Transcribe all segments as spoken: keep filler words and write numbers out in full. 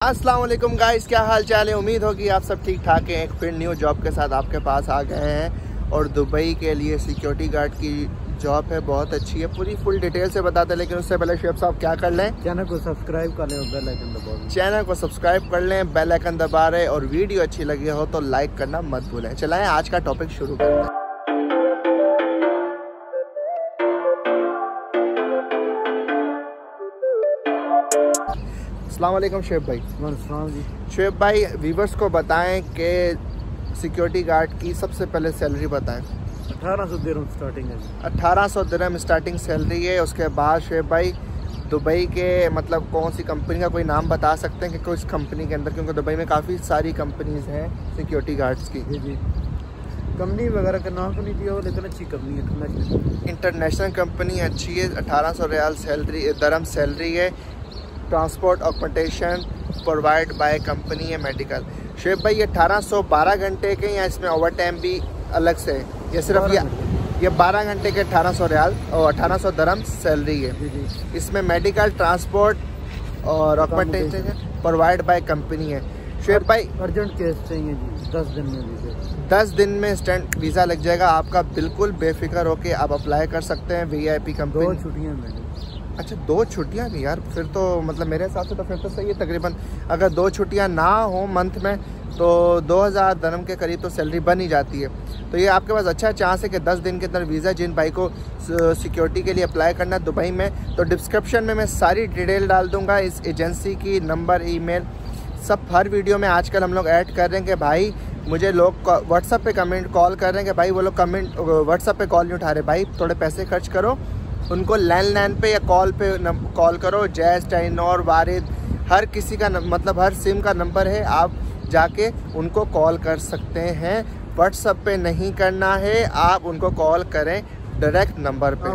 अस्सलाम वालेकुम गाइस, क्या हाल चाल है। उम्मीद होगी आप सब ठीक ठाक हैं। एक फिर न्यू जॉब के साथ आपके पास आ गए हैं और दुबई के लिए सिक्योरिटी गार्ड की जॉब है, बहुत अच्छी है। पूरी फुल डिटेल से बताते हैं, लेकिन उससे पहले शेफ साहब क्या कर लें, चैनल को सब्सक्राइब कर लें और बेल आइकन दबा दें। चैनल को सब्सक्राइब कर लें, बेल आइकन दबा रहे, और वीडियो अच्छी लगी हो तो लाइक करना मत भूलें। चलाएं आज का टॉपिक शुरू करते हैं। अस्सलाम वालेकुम शेफ भाई। जी शेफ भाई, व्यूवर्स को बताएं कि सिक्योरिटी गार्ड की सबसे पहले सैलरी बताएं। अठारह सौ दिरहम स्टार्टिंग है। अठारह सौ दिरहम स्टार्टिंग सैलरी है। उसके बाद शेफ भाई दुबई के मतलब कौन सी कंपनी का कोई नाम बता सकते हैं कि कुछ कंपनी के अंदर, क्योंकि दुबई में काफ़ी सारी कंपनीज हैं सिक्योरिटी गार्ड्स की। जी जी कंपनी वगैरह का नाम तो नहीं दिया हो, लेकिन अच्छी कंपनी है, इंटरनेशनल इंटरनेशनल कंपनी अच्छी है। अठारह सौ रियाल सैलरी दरहम सैलरी है। Transport accommodation provide by company है। मेडिकल। शेफ भाई, ये अठारह सौ बारह घंटे के या इसमें ओवर टाइम भी अलग से है? ये सिर्फ ये ये बारह घंटे के अठारह सौ रियाल और अठारह सौ दरहम सैलरी है। जी जी इसमें मेडिकल, ट्रांसपोर्ट और अकोमोडेशन प्रोवाइड बाय कंपनी है। शेफ भाई, अर्जेंट केस चाहिए जी, दस दिन में वीज़ा दस दिन में स्टैंड वीज़ा लग जाएगा आपका। बिल्कुल बेफिक्र होके आप अप्लाई कर सकते हैं। V I P company. दो छुट्टियाँ मैंने। अच्छा, दो छुट्टियां भी यार, फिर तो मतलब मेरे हिसाब से तो फिर तो सही है। तकरीबन अगर दो छुट्टियां ना हो मंथ में तो दो हज़ार दरहम के करीब तो सैलरी बन ही जाती है। तो ये आपके पास अच्छा चांस है कि दस दिन के अंदर वीज़ा, जिन भाई को सिक्योरिटी के लिए अप्लाई करना है दुबई में, तो डिस्क्रिप्शन में मैं सारी डिटेल डाल दूँगा इस एजेंसी की, नंबर, ईमेल सब हर वीडियो में आजकल हम लोग ऐड कर रहे हैं कि भाई मुझे लोग व्हाट्सअप पे कमेंट कॉल कर रहे हैं कि भाई वो लोग कमेंट व्हाट्सअप पे कॉल नहीं उठा रहे। भाई थोड़े पैसे खर्च करो, उनको लैंडलाइन पे या कॉल पे कॉल करो। जैस, टाइनोर, वारिद, हर किसी का मतलब हर सिम का नंबर है, आप जाके उनको कॉल कर सकते हैं। व्हाट्सएप पे नहीं करना है, आप उनको कॉल करें डायरेक्ट नंबर पे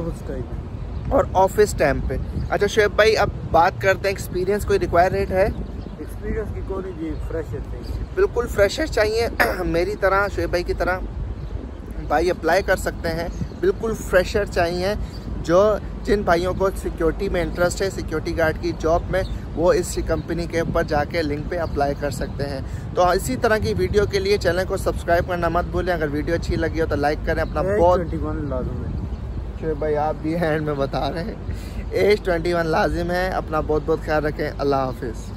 और ऑफिस टाइम पे। अच्छा शेफ भाई, अब बात करते हैं एक्सपीरियंस कोई रिक्वायर रेट है? एक्सपीरियंस की कोई जी, फ्रेशर चाहिए। बिल्कुल फ्रेशर चाहिए। मेरी तरह, शेफ भाई की तरह भाई अप्लाई कर सकते हैं। बिल्कुल फ्रेशर चाहिए। जो जिन भाइयों को सिक्योरिटी में इंटरेस्ट है, सिक्योरिटी गार्ड की जॉब में, वो इस कंपनी के ऊपर जाके लिंक पे अप्लाई कर सकते हैं। तो इसी तरह की वीडियो के लिए चैनल को सब्सक्राइब करना मत भूलें। अगर वीडियो अच्छी लगी हो तो लाइक करें। अपना बहुत लाजिम है भाई, आप भी हैंड में बता रहे हैं, एज ट्वेंटी वन लाजिम है। अपना बहुत बहुत ख्याल रखें। अल्लाह हाफिज़।